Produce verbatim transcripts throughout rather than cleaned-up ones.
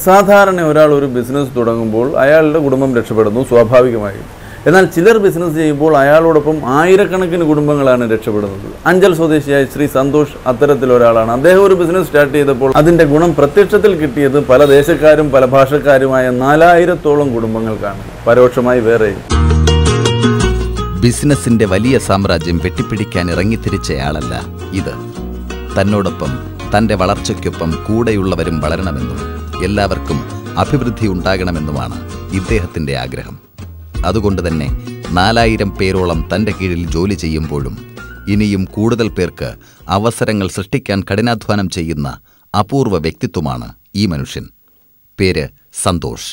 സാധാരണ ഒരാൾ ഒരു ബിസിനസ് തുടങ്ങുമ്പോൾ അയാളുടെ കുടുംബം രക്ഷപ്പെടുന്നു സ്വാഭാവികമായും. എന്നാൽ ചിലർ ബിസിനസ് ചെയ്യുമ്പോൾ അയാളോടൊപ്പം ആയിരക്കണക്കിന് കുടുംബങ്ങളാണ് രക്ഷപ്പെടുന്നത്. അഞ്ചൽ സ്വദേശിയായ ശ്രീ സന്തോഷ് അത്തരത്തിലൊരാളാണ്. അദ്ദേഹം ഒരു ബിസിനസ് സ്റ്റാർട്ട് ചെയ്തപ്പോൾ അതിൻ്റെ ഗുണം പ്രത്യക്ഷത്തിൽ കിട്ടിയത് പല ദേശക്കാരും പല ഭാഷക്കാരുമായ നാലായിരത്തോളം കുടുംബങ്ങൾക്കാണ്, പരോക്ഷമായി വേറെയും. ബിസിനസിന്റെ വലിയ സാമ്രാജ്യം വെട്ടിപ്പിടിക്കാൻ ഇറങ്ങിത്തിരിച്ചയാളല്ല ഇത്. തന്നോടൊപ്പം തന്റെ വളർച്ചയ്ക്കൊപ്പം കൂടെയുള്ളവരും വളരണമെന്നും എല്ലാവർക്കും അഭിവൃദ്ധി ഉണ്ടാകണമെന്നുമാണ് ഇദ്ദേഹത്തിന്റെ ആഗ്രഹം. അതുകൊണ്ട് തന്നെ നാലായിരം പേരോളം തൻ്റെ കീഴിൽ ജോലി ചെയ്യുമ്പോഴും ഇനിയും കൂടുതൽ പേർക്ക് അവസരങ്ങൾ സൃഷ്ടിക്കാൻ കഠിനാധ്വാനം ചെയ്യുന്ന അപൂർവ വ്യക്തിത്വമാണ് ഈ മനുഷ്യൻ. പേര് സന്തോഷ്.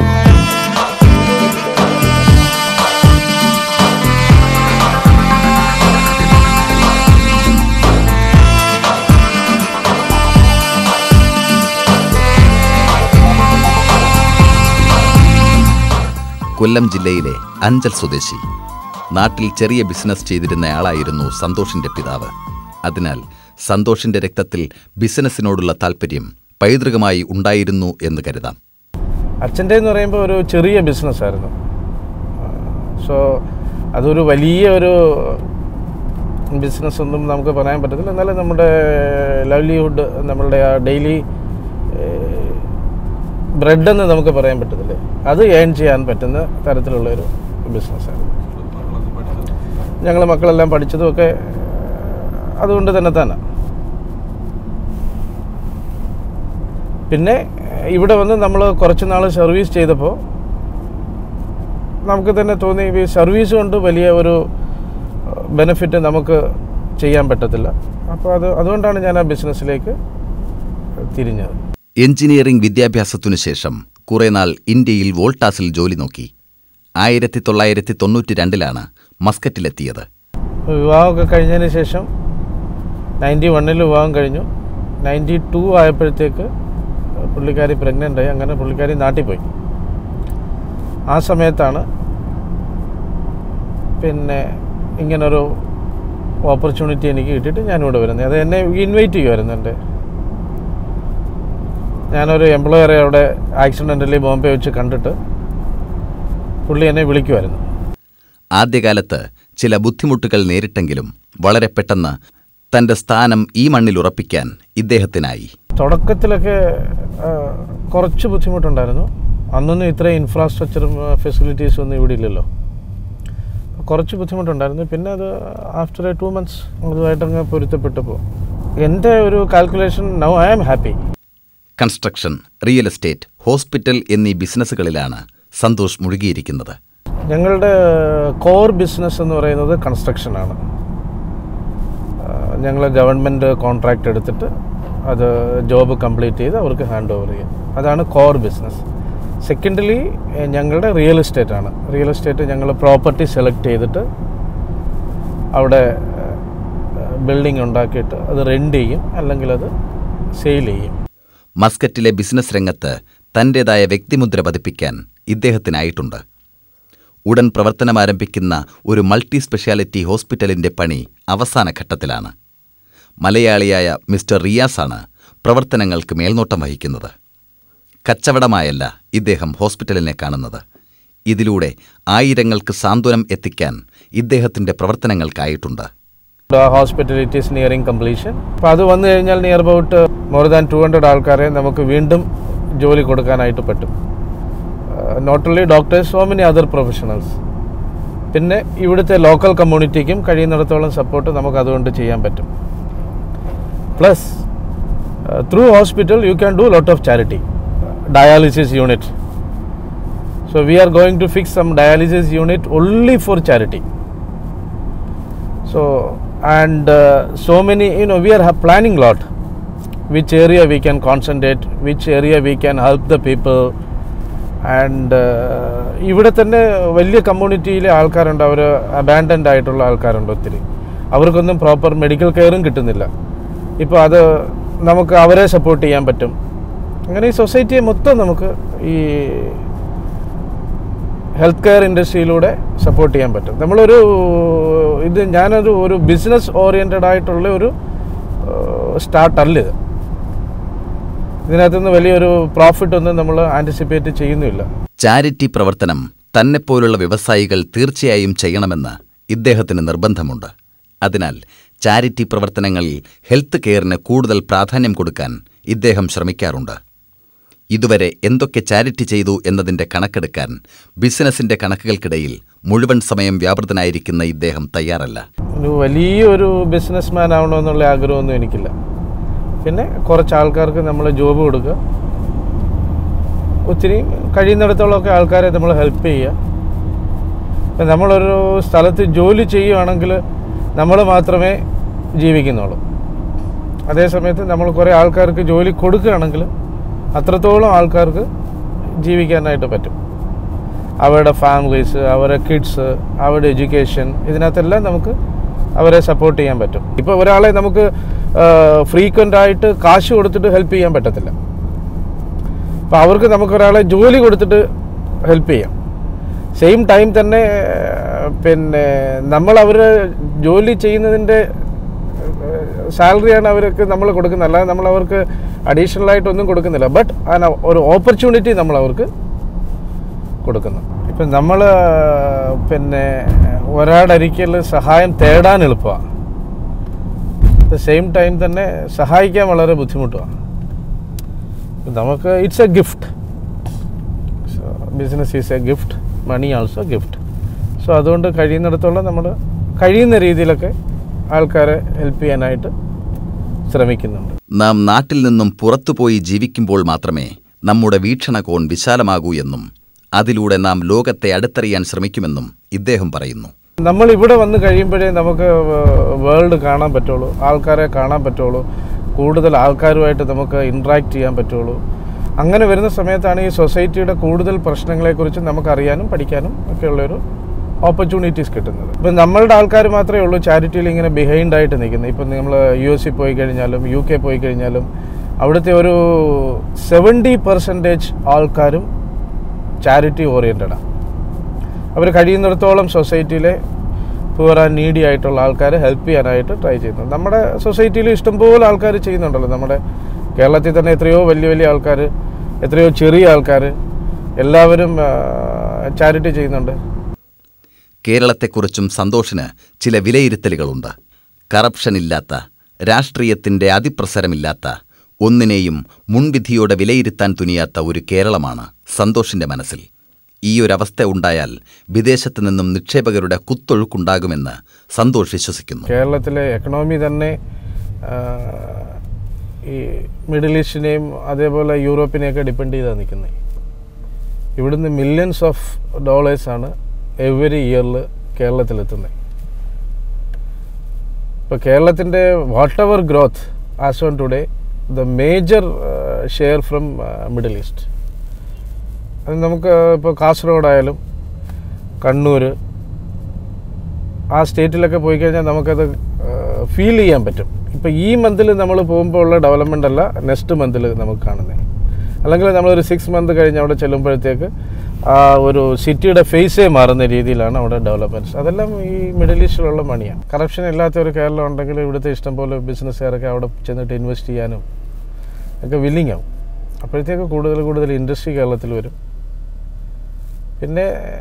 കൊല്ലം ജില്ലയിലെ അഞ്ചൽ സ്വദേശി. നാട്ടിൽ ചെറിയ ബിസിനസ് ചെയ്തിരുന്നയാളായിരുന്നു സന്തോഷിന്റെ പിതാവ്. അതിനാൽ സന്തോഷിന്റെ രക്തത്തിൽ ബിസിനസ്സിനോടുള്ള താല്പര്യം പൈതൃകമായി ഉണ്ടായിരുന്നു എന്ന് കരുതാം. അച്ഛൻ്റെ എന്ന് പറയുമ്പോൾ ഒരു ചെറിയ ബിസിനസ്സായിരുന്നു. സോ അതൊരു വലിയ ഒരു ബിസിനസ്സൊന്നും നമുക്ക് പറയാൻ പറ്റത്തില്ല. എന്നാലും നമ്മുടെ ലൈവ്ലിഹുഡ്, നമ്മളുടെ ആ ഡെയിലി ബ്രെഡെന്ന് നമുക്ക് പറയാൻ പറ്റത്തില്ല, അത് ഏൺ ചെയ്യാൻ പറ്റുന്ന തരത്തിലുള്ളൊരു ബിസിനസ്സായിരുന്നു. ഞങ്ങൾ മക്കളെല്ലാം പഠിച്ചതുമൊക്കെ അതുകൊണ്ട് തന്നെ തന്നെ. പിന്നെ ഇവിടെ വന്ന് നമ്മൾ കുറച്ച് നാൾ സർവീസ് ചെയ്തപ്പോൾ നമുക്ക് തന്നെ തോന്നി ഈ സർവീസ് കൊണ്ട് വലിയ ഒരു ബെനിഫിറ്റ് നമുക്ക് ചെയ്യാൻ പറ്റത്തില്ല. അപ്പോൾ അത് അതുകൊണ്ടാണ് ഞാൻ ആ ബിസിനസ്സിലേക്ക് തിരിഞ്ഞത്. എഞ്ചിനീയറിംഗ് വിദ്യാഭ്യാസത്തിനു ശേഷം കുറേ നാൾ ഇന്ത്യയിൽ വോൾട്ടാസിൽ ജോലി നോക്കി. ആയിരത്തി തൊള്ളായിരത്തി തൊണ്ണൂറ്റി രണ്ടിലാണ് മസ്കറ്റിലെത്തിയത്. വിവാഹമൊക്കെ കഴിഞ്ഞതിന് ശേഷം നയൻറ്റി വണ്ണിൽ വിവാഹം കഴിഞ്ഞു. നയൻറ്റി ടു ആയപ്പോഴത്തേക്ക് പുള്ളിക്കാരി പ്രഗ്നൻ്റായി. അങ്ങനെ പുള്ളിക്കാരി നാട്ടിൽ പോയി. ആ സമയത്താണ് പിന്നെ ഇങ്ങനൊരു ഓപ്പർച്യൂണിറ്റി എനിക്ക് കിട്ടിയിട്ട് ഞാനിവിടെ വരുന്നത്. അത് എന്നെ ഇൻവൈറ്റ് ചെയ്യുമായിരുന്നു. എൻ്റെ ഞാനൊരു എംപ്ലോയറെ അവിടെ ആക്സിഡൻ്റലി ബോംബെ വെച്ച് കണ്ടിട്ട് പുള്ളി എന്നെ വിളിക്കുമായിരുന്നു. ആദ്യകാലത്ത് ചില ബുദ്ധിമുട്ടുകൾ നേരിട്ടെങ്കിലും വളരെ പെട്ടെന്ന് തൻ്റെ സ്ഥാനം ഈ മണ്ണിൽ ഉറപ്പിക്കാൻ ഇദ്ദേഹത്തിനായി. തുടക്കത്തിലൊക്കെ കുറച്ച് ബുദ്ധിമുട്ടുണ്ടായിരുന്നു. അന്നൊന്നും ഇത്ര ഇൻഫ്രാസ്ട്രക്ചറും ഫെസിലിറ്റീസും ഒന്നും ഇവിടെ ഇല്ലല്ലോ. കുറച്ച് ബുദ്ധിമുട്ടുണ്ടായിരുന്നു. പിന്നെ അത് ആഫ്റ്റർ എ ടു മന്ത്സ് അതുമായിട്ടങ്ങ് പൊരുത്തപ്പെട്ടപ്പോൾ എൻ്റെ ഒരു calculation, now I am happy. Construction, real estate, hospital എന്നീ ബിസിനസ്സുകളിലാണ് സന്തോഷ് മുഴുകിയിരിക്കുന്നത്. ഞങ്ങളുടെ കോർ ബിസിനസ് എന്ന് പറയുന്നത് കൺസ്ട്രക്ഷനാണ്. ഞങ്ങൾ ഗവൺമെൻറ് കോൺട്രാക്റ്റ് എടുത്തിട്ട് അത് ജോബ് കംപ്ലീറ്റ് ചെയ്ത് അവർക്ക് ഹാൻഡ് ഓവർ ചെയ്യും. അതാണ് കോർ ബിസിനസ്. സെക്കൻഡലി ഞങ്ങളുടെ റിയൽ എസ്റ്റേറ്റാണ്. റിയൽ എസ്റ്റേറ്റ് ഞങ്ങൾ പ്രോപ്പർട്ടി സെലക്ട് ചെയ്തിട്ട് അവിടെ ബിൽഡിംഗ് ഉണ്ടാക്കിയിട്ട് അത് റെൻ്റ് ചെയ്യും, അല്ലെങ്കിൽ അത് സെയിൽ ചെയ്യും. മസ്കറ്റിലെ ബിസിനസ് രംഗത്ത് തൻ്റേതായ വ്യക്തിമുദ്ര പതിപ്പിക്കാൻ ഇദ്ദേഹത്തിനായിട്ടുണ്ട്. ഉടൻ പ്രവർത്തനമാരംഭിക്കുന്ന ഒരു മൾട്ടി സ്പെഷ്യാലിറ്റി ഹോസ്പിറ്റലിൻ്റെ പണി അവസാന ഘട്ടത്തിലാണ്. മലയാളിയായ മിസ്റ്റർ റിയാസാണ് പ്രവർത്തനങ്ങൾക്ക് മേൽനോട്ടം വഹിക്കുന്നത്. കച്ചവടമായല്ല ഇദ്ദേഹം ഹോസ്പിറ്റലിനെ കാണുന്നത്. ഇതിലൂടെ ആയിരങ്ങൾക്ക് സാന്ത്വനം എത്തിക്കാൻ ഇദ്ദേഹത്തിൻ്റെ പ്രവർത്തനങ്ങൾക്കായിട്ടുണ്ട്. Hospital it is nearing completion. അപ്പോൾ അത് വന്നു കഴിഞ്ഞാൽ near about more than two hundred ആൾക്കാരെ നമുക്ക് വീണ്ടും ജോലി കൊടുക്കാനായിട്ട് പറ്റും. Not only doctors, so many other professionals. പിന്നെ ഇവിടുത്തെ ലോക്കൽ കമ്മ്യൂണിറ്റിക്കും കഴിയുന്നിടത്തോളം സപ്പോർട്ട് നമുക്ക് അതുകൊണ്ട് ചെയ്യാൻ പറ്റും. Plus through hospital you can do lot of charity. Dialysis unit. So we are going to fix some dialysis unit only for charity. So and uh, so many, you know, we are planning lot which area we can concentrate, which area we can help the people. And ഇവിടെ തന്നെ വലിയ കമ്മ്യൂണിറ്റിയിലെ ആൾക്കാരുണ്ട്, അവർ abandoned ആയിട്ടുള്ള ആൾക്കാരുണ്ട് ഒത്തിരി. അവർക്കൊന്നും proper medical കെയറും കിട്ടുന്നില്ല. ഇപ്പോൾ അത് നമുക്ക് അവരെ സപ്പോർട്ട് ചെയ്യാൻ പറ്റും. അങ്ങനെ ഈ സൊസൈറ്റിയെ മൊത്തം നമുക്ക് ഈ ഹെൽത്ത് കെയർ ഇൻഡസ്ട്രിയിലൂടെ സപ്പോർട്ട് ചെയ്യാൻ പറ്റും. നമ്മളൊരു ഇത് ഞാനൊരു ഒരു ബിസിനസ് ഓറിയൻറ്റഡ് ആയിട്ടുള്ള ഒരു സ്റ്റാർട്ടല്ല ഇത്. ഇതിനകത്തുനിന്ന് വലിയൊരു പ്രോഫിറ്റ് ഒന്നും നമ്മൾ ആൻറ്റിസിപ്പേറ്റ് ചെയ്യുന്നില്ല. ചാരിറ്റി പ്രവർത്തനം തന്നെപ്പോലുള്ള വ്യവസായികൾ തീർച്ചയായും ചെയ്യണമെന്ന് ഇദ്ദേഹത്തിന് നിർബന്ധമുണ്ട്. അതിനാൽ ചാരിറ്റി പ്രവർത്തനങ്ങളിൽ ഹെൽത്ത് കെയറിന് കൂടുതൽ പ്രാധാന്യം കൊടുക്കാൻ ഇദ്ദേഹം ശ്രമിക്കാറുണ്ട്. ഇതുവരെ എന്തൊക്കെ ചാരിറ്റി ചെയ്തു എന്നതിൻ്റെ കണക്കെടുക്കാൻ ബിസിനസിൻ്റെ കണക്കുകൾക്കിടയിൽ മുഴുവൻ സമയം വ്യാപൃതനായിരിക്കുന്ന ഇദ്ദേഹം തയ്യാറല്ല. ഒരു വലിയൊരു ബിസിനസ് മാൻ ആവണമെന്നുള്ള ആഗ്രഹമൊന്നും എനിക്കില്ല. പിന്നെ കുറച്ച് ആൾക്കാർക്ക് നമ്മൾ ജോബ് കൊടുക്കുക, ഒത്തിരി കഴിയുന്നിടത്തോളമൊക്കെ ആൾക്കാരെ നമ്മൾ ഹെൽപ്പ് ചെയ്യുക. ഇപ്പം നമ്മളൊരു സ്ഥലത്ത് ജോലി ചെയ്യുകയാണെങ്കിൽ നമ്മൾ മാത്രമേ ജീവിക്കുന്നുള്ളൂ. അതേസമയത്ത് നമ്മൾ കുറേ ആൾക്കാർക്ക് ജോലി കൊടുക്കുകയാണെങ്കിൽ അത്രത്തോളം ആൾക്കാർക്ക് ജീവിക്കാനായിട്ട് പറ്റും. അവരുടെ ഫാമിലീസ്, അവരുടെ കിഡ്സ്, അവരുടെ എഡ്യൂക്കേഷൻ, ഇതിനകത്തെല്ലാം നമുക്ക് അവരെ സപ്പോർട്ട് ചെയ്യാൻ പറ്റും. ഇപ്പോൾ ഒരാളെ നമുക്ക് ഫ്രീക്വൻ്റ് ആയിട്ട് കാശ് കൊടുത്തിട്ട് ഹെൽപ്പ് ചെയ്യാൻ പറ്റത്തില്ല. അപ്പോൾ അവർക്ക് നമുക്കൊരാളെ ജോലി കൊടുത്തിട്ട് ഹെൽപ്പ് ചെയ്യാം. സെയിം ടൈം തന്നെ പിന്നെ നമ്മൾ അവർ ജോലി ചെയ്യുന്നതിൻ്റെ സാലറിയാണ് അവർക്ക് നമ്മൾ കൊടുക്കുന്നത്, അല്ലാതെ നമ്മൾ അവർക്ക് അഡീഷണലായിട്ടൊന്നും കൊടുക്കുന്നില്ല. ബട്ട് ഒരു ഓപ്പർച്യൂണിറ്റി നമ്മൾ അവർക്ക് കൊടുക്കുന്നു. ഇപ്പം നമ്മൾ പിന്നെ ഒരാടരിക്കൽ സഹായം തേടാൻ എളുപ്പമാണ്, അറ്റ് ദ സെയിം ടൈം തന്നെ സഹായിക്കാൻ വളരെ ബുദ്ധിമുട്ടുമാണ്. നമുക്ക് it's a gift. Business is a gift, money also gift. So അതുകൊണ്ട് കഴിയുന്നിടത്തോളം നമ്മൾ കഴിയുന്ന രീതിയിലൊക്കെ ആൾക്കാരെ ഹെൽപ്പ് ചെയ്യാനായിട്ട് ശ്രമിക്കുന്നുണ്ട്. നാം നാട്ടിൽ നിന്നും പുറത്തുപോയി ജീവിക്കുമ്പോൾ മാത്രമേ നമ്മുടെ വീക്ഷണകോൺ വിശാലമാകൂ എന്നും അതിലൂടെ നാം ലോകത്തെ അടുത്തറിയാൻ ശ്രമിക്കുമെന്നും ഇദ്ദേഹം പറയുന്നു. നമ്മൾ ഇവിടെ വന്ന് കഴിയുമ്പോഴേ നമുക്ക് വേൾഡ് കാണാൻ പറ്റുള്ളൂ, ആൾക്കാരെ കാണാൻ പറ്റുള്ളൂ, കൂടുതൽ ആൾക്കാരുമായിട്ട് നമുക്ക് ഇൻട്രാക്ട് ചെയ്യാൻ പറ്റുള്ളൂ. അങ്ങനെ വരുന്ന സമയത്താണ് ഈ സൊസൈറ്റിയുടെ കൂടുതൽ പ്രശ്നങ്ങളെക്കുറിച്ച് നമുക്കറിയാനും പഠിക്കാനും ഒക്കെയുള്ളൊരു ഓപ്പർച്യൂണിറ്റീസ് കിട്ടുന്നത്. ഇപ്പം നമ്മളുടെ ആൾക്കാർ മാത്രമേ ഉള്ളൂ ചാരിറ്റിയിൽ ഇങ്ങനെ ബിഹൈൻഡായിട്ട് നിൽക്കുന്നത്. ഇപ്പം നമ്മൾ യു എസിൽ പോയി കഴിഞ്ഞാലും യു കെ പോയി കഴിഞ്ഞാലും അവിടുത്തെ ഒരു സെവൻറ്റി പെർസെൻറ്റേജ് ആൾക്കാരും ചാരിറ്റി ഓറിയൻറ്റഡാണ്. അവർ കഴിയുന്നിടത്തോളം സൊസൈറ്റിയിലെ പൂർ ആൻഡ് നീഡി ആയിട്ടുള്ള ആൾക്കാരെ ഹെൽപ്പ് ചെയ്യാനായിട്ട് ട്രൈ ചെയ്യുന്നു. നമ്മുടെ സൊസൈറ്റിയിൽ ഇഷ്ടംപോലെ ആൾക്കാർ ചെയ്യുന്നുണ്ടല്ലോ. നമ്മുടെ കേരളത്തിൽ തന്നെ എത്രയോ വലിയ വലിയ ആൾക്കാർ, എത്രയോ ചെറിയ ആൾക്കാർ, എല്ലാവരും ചാരിറ്റി ചെയ്യുന്നുണ്ട്. കേരളത്തെക്കുറിച്ചും സന്തോഷിന് ചില വിലയിരുത്തലുകളുണ്ട്. കറപ്ഷനില്ലാത്ത, രാഷ്ട്രീയത്തിൻ്റെ അതിപ്രസരമില്ലാത്ത, ഒന്നിനെയും മുൻവിധിയോടെ വിലയിരുത്താൻ തുനിയാത്ത ഒരു കേരളമാണ് സന്തോഷിൻ്റെ മനസ്സിൽ. ഈ ഒരവസ്ഥ ഉണ്ടായാൽ വിദേശത്തു നിന്നും നിക്ഷേപകരുടെ കുത്തൊഴുക്കുണ്ടാകുമെന്ന് സന്തോഷ് വിശ്വസിക്കുന്നു. കേരളത്തിലെ എക്കണോമി തന്നെ ഈ മിഡിൽ ഈസ്റ്റിനെയും അതേപോലെ യൂറോപ്പിനെയൊക്കെ ഡിപ്പെൻഡ് ചെയ്താണ് നിൽക്കുന്നത്. ഇവിടുന്ന് മില്യൺസ് ഓഫ് ഡോളേഴ്സാണ് എവറി ഇയറിൽ കേരളത്തിലെത്തുന്നത്. ഇപ്പോൾ കേരളത്തിൻ്റെ whatever growth as on today the major share from Middle East. അത് നമുക്ക് ഇപ്പോൾ കാസർഗോഡായാലും കണ്ണൂർ ആ സ്റ്റേറ്റിലൊക്കെ പോയി കഴിഞ്ഞാൽ നമുക്കത് ഫീൽ ചെയ്യാൻ പറ്റും. ഇപ്പോൾ ഈ മന്തിൽ നമ്മൾ പോകുമ്പോൾ ഉള്ള ഡെവലപ്മെൻ്റ് അല്ല നെക്സ്റ്റ് മന്തിൽ നമുക്ക് കാണുന്നത്. അല്ലെങ്കിൽ നമ്മളൊരു സിക്സ് മന്ത് കഴിഞ്ഞ് അവിടെ ചെല്ലുമ്പോഴത്തേക്ക് ആ ഒരു സിറ്റിയുടെ ഫേസേ മാറുന്ന രീതിയിലാണ് അവിടെ ഡെവലപ്മെൻറ്റ്സ്. അതെല്ലാം ഈ മിഡിൽ ഈസ്റ്റിലുള്ള മണിയാണ്. കറപ്ഷൻ ഇല്ലാത്ത ഒരു കേരളം ഉണ്ടെങ്കിൽ ഇവിടുത്തെ ഇഷ്ടംപോലെ ബിസിനസ്സുകാരൊക്കെ അവിടെ ചെന്നിട്ട് ഇൻവെസ്റ്റ് ചെയ്യാനും ഒക്കെ വില്ലിങ് ആവും. അപ്പോഴത്തേക്ക് കൂടുതൽ കൂടുതൽ ഇൻഡസ്ട്രി കേരളത്തിൽ വരും. പിന്നെ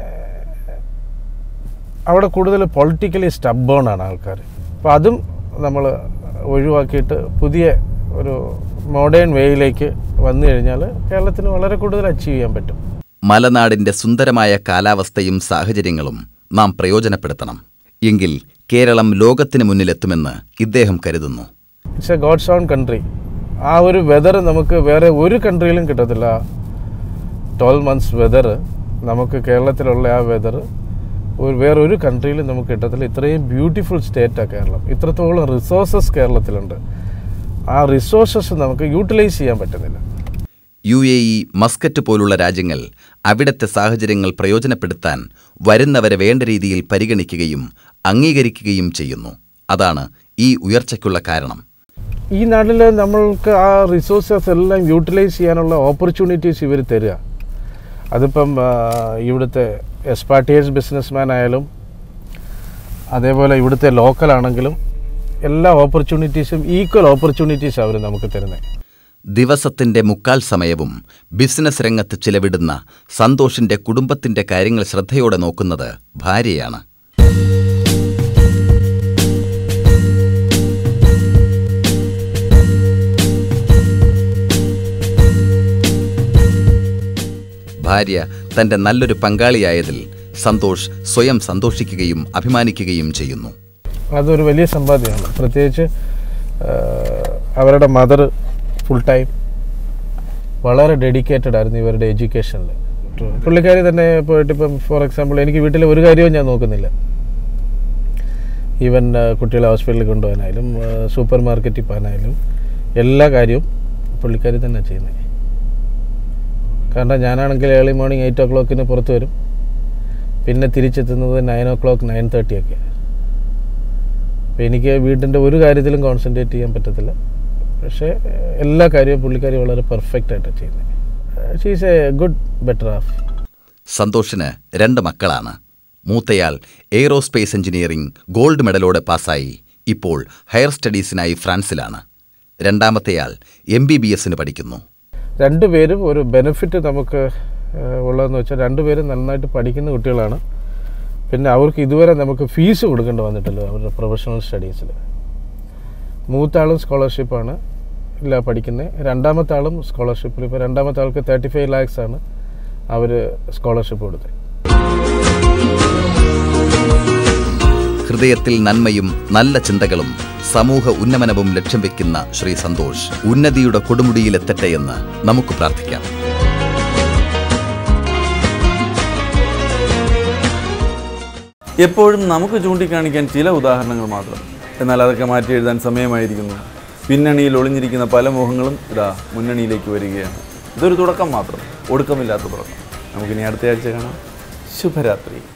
അവിടെ കൂടുതൽ പൊളിറ്റിക്കലി സ്റ്റബേൺ ആണ് ആൾക്കാർ. അപ്പോൾ അതും നമ്മൾ ഒഴിവാക്കിയിട്ട് പുതിയ ഒരു മോഡേൺ വേയിലേക്ക് വന്നു കഴിഞ്ഞാൽ കേരളത്തിന് വളരെ കൂടുതൽ അച്ചീവ് ചെയ്യാൻ പറ്റും. മലനാടിൻ്റെ സുന്ദരമായ കാലാവസ്ഥയും സാഹചര്യങ്ങളും നാം പ്രയോജനപ്പെടുത്തണം. എങ്കിൽ കേരളം ലോകത്തിന് മുന്നിലെത്തുമെന്ന് ഇദ്ദേഹം കരുതുന്നു. It's a God's own country. ആ ഒരു വെതർ നമുക്ക് വേറെ ഒരു കൺട്രിയിലും കിട്ടത്തില്ല. ട്വൽവ് മന്ത്സ് വെതർ നമുക്ക് കേരളത്തിലുള്ള ആ വെതർ ഒരു വേറൊരു കൺട്രിയിലും നമുക്ക് കിട്ടത്തില്ല. ഇത്രയും ബ്യൂട്ടിഫുൾ സ്റ്റേറ്റാണ് കേരളം. ഇത്രത്തോളം റിസോഴ്സസ് കേരളത്തിലുണ്ട്. ആ റിസോഴ്സസ് നമുക്ക് യൂട്ടിലൈസ് ചെയ്യാൻ പറ്റുന്നില്ല. യു എ ഇ, മസ്കറ്റ് പോലുള്ള രാജ്യങ്ങൾ അവിടുത്തെ സാഹചര്യങ്ങൾ പ്രയോജനപ്പെടുത്താൻ വരുന്നവരെ വേണ്ട രീതിയിൽ പരിഗണിക്കുകയും അംഗീകരിക്കുകയും ചെയ്യുന്നു. അതാണ് ഈ ഉയർച്ചയ്ക്കുള്ള കാരണം. ഈ നാട്ടിൽ നമ്മൾക്ക് ആ റിസോഴ്സസ് എല്ലാം യൂട്ടിലൈസ് ചെയ്യാനുള്ള ഓപ്പർച്യൂണിറ്റീസ് ഇവർ തരിക. അതിപ്പം ഇവിടുത്തെ എക്സ്പാർട്ടിയേഴ്സ് ബിസിനസ്മാൻ ആയാലും അതേപോലെ ഇവിടുത്തെ ലോക്കലാണെങ്കിലും എല്ലാ ഓപ്പർച്യൂണിറ്റീസും ഈക്വൽ ഓപ്പർച്യൂണിറ്റീസ് അവർ നമുക്ക് തരുന്നത്. ദിവസത്തിൻ്റെ മുക്കാൽ സമയവും ബിസിനസ് രംഗത്ത് ചിലവിടുന്ന സന്തോഷിൻ്റെ കുടുംബത്തിൻ്റെ കാര്യങ്ങൾ ശ്രദ്ധയോടെ നോക്കുന്നത് ഭാര്യയാണ്. ഭാര്യ തൻ്റെ നല്ലൊരു പങ്കാളിയായതിൽ സന്തോഷ് സ്വയം സന്തോഷിക്കുകയും അഭിമാനിക്കുകയും ചെയ്യുന്നു. അതൊരു വലിയ സമ്പാദ്യമാണ്. പ്രത്യേകിച്ച് അവരുടെ മദർ ഫുൾ ടൈം വളരെ ഡെഡിക്കേറ്റഡ് ആയിരുന്നു ഇവരുടെ എഡ്യൂക്കേഷനിൽ. പുള്ളിക്കാരി തന്നെ പോയിട്ട് ഇപ്പം ഫോർ എക്സാമ്പിൾ എനിക്ക് വീട്ടിലെ ഒരു കാര്യവും ഞാൻ നോക്കുന്നില്ല. ഈവൻ കുട്ടികളെ ഹോസ്പിറ്റലിൽ കൊണ്ടുപോകാനായാലും സൂപ്പർ മാർക്കറ്റിൽ പോകാനായാലും എല്ലാ കാര്യവും പുള്ളിക്കാരി തന്നെ ചെയ്യുന്നത്. കാരണം ഞാനാണെങ്കിൽ ഏർലി മോർണിംഗ് എയ്റ്റ് ഓ ക്ലോക്കിന് പുറത്ത് വരും, പിന്നെ തിരിച്ചെത്തുന്നത് nine o'clock nine thirty ഒക്കെ. അപ്പോൾ എനിക്ക് വീട്ടിൻ്റെ ഒരു കാര്യത്തിലും കോൺസെൻട്രേറ്റ് ചെയ്യാൻ പറ്റത്തില്ല. പക്ഷേ എല്ലാ കാര്യവും പുള്ളിക്കാരി വളരെ പെർഫെക്റ്റ് ആയിട്ടാണ് ചെയ്യുന്നത്. She is a good better half. സന്തോഷിന് രണ്ട് മക്കളാണ്. മൂത്തയാൾ എയ്റോസ്പേസ് എഞ്ചിനീയറിംഗ് ഗോൾഡ് മെഡലോടെ പാസ്സായി ഇപ്പോൾ ഹയർ സ്റ്റഡീസിനായി ഫ്രാൻസിലാണ്. രണ്ടാമത്തെയാൾ എം ബി ബി എസിന് പഠിക്കുന്നു. രണ്ടുപേരും ഒരു ബെനിഫിറ്റ് നമുക്ക് ഉള്ളതെന്ന് വെച്ചാൽ രണ്ടുപേരും നന്നായിട്ട് പഠിക്കുന്ന കുട്ടികളാണ്. പിന്നെ അവർക്ക് ഇതുവരെ നമുക്ക് ഫീസ് കൊടുക്കേണ്ടി വന്നിട്ടില്ല അവരുടെ പ്രൊഫഷണൽ സ്റ്റഡീസിൽ. മൂത്ത ആളും സ്കോളർഷിപ്പാണ് ഇല്ല പഠിക്കുന്നത്, രണ്ടാമത്തെ ആളും സ്കോളർഷിപ്പിൽ. ഇപ്പോൾ രണ്ടാമത്തെ ആൾക്ക് തേർട്ടി ഫൈവ് ലാക്സ് ആണ് അവർ സ്കോളർഷിപ്പ് കൊടുത്തത്. ഹൃദയത്തിൽ നന്മയും നല്ല ചിന്തകളും സമൂഹ ഉന്നമനവും ലക്ഷ്യം വെക്കുന്ന ശ്രീ സന്തോഷ് ഉന്നതിയുടെ കൊടുമുടിയിലെത്തട്ടെ എന്ന് നമുക്ക് പ്രാർത്ഥിക്കാം. എപ്പോഴും നമുക്ക് ചൂണ്ടിക്കാണിക്കാൻ ചില ഉദാഹരണങ്ങൾ മാത്രം, എന്നാൽ അതൊക്കെ മാറ്റി എഴുതാൻ സമയമായിരിക്കുന്നു. പിന്നണിയിൽ ഒളിഞ്ഞിരിക്കുന്ന പല മോഹങ്ങളും ഇതാ മുന്നണിയിലേക്ക് വരികയാണ്. ഇതൊരു തുടക്കം മാത്രം, ഒടുക്കമില്ലാത്ത തുടക്കം. നമുക്കിനി അടുത്തയാഴ്ച കാണാം. ശുഭരാത്രി.